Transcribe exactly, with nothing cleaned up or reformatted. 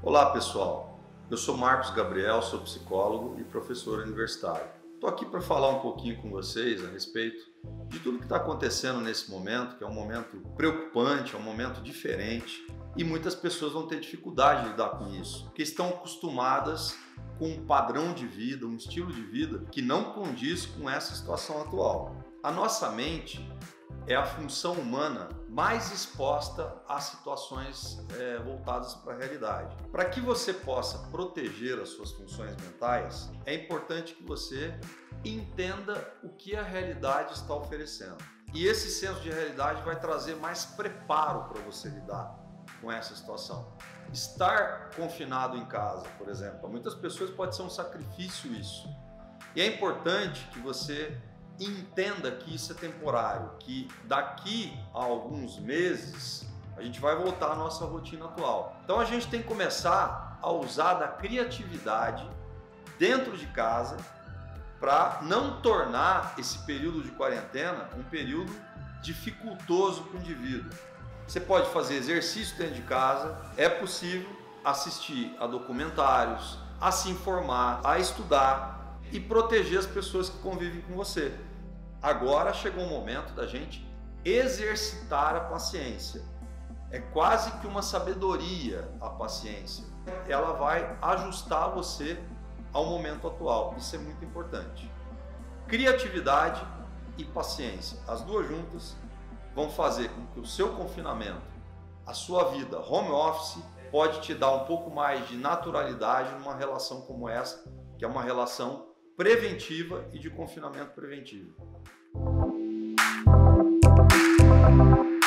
Olá pessoal, eu sou Marcos Gabriel, sou psicólogo e professor universitário. Estou aqui para falar um pouquinho com vocês a respeito de tudo que está acontecendo nesse momento, que é um momento preocupante, é um momento diferente e muitas pessoas vão ter dificuldade de lidar com isso, porque estão acostumadas com um padrão de vida, um estilo de vida que não condiz com essa situação atual. A nossa mente é a função humana mais exposta a situações é, voltadas para a realidade. Para que você possa proteger as suas funções mentais, é importante que você entenda o que a realidade está oferecendo. E esse senso de realidade vai trazer mais preparo para você lidar com essa situação. Estar confinado em casa, por exemplo, para muitas pessoas pode ser um sacrifício isso. E é importante que você entenda que isso é temporário, que daqui a alguns meses a gente vai voltar à nossa rotina atual. Então a gente tem que começar a usar da criatividade dentro de casa para não tornar esse período de quarentena um período dificultoso para o indivíduo. Você pode fazer exercício dentro de casa, é possível assistir a documentários, a se informar, a estudar e proteger as pessoas que convivem com você. Agora chegou o momento da gente exercitar a paciência. É quase que uma sabedoria a paciência. Ela vai ajustar você ao momento atual. Isso é muito importante. Criatividade e paciência, as duas juntas, vão fazer com que o seu confinamento, a sua vida home office, pode te dar um pouco mais de naturalidade numa relação como essa, que é uma relação preventiva e de confinamento preventivo.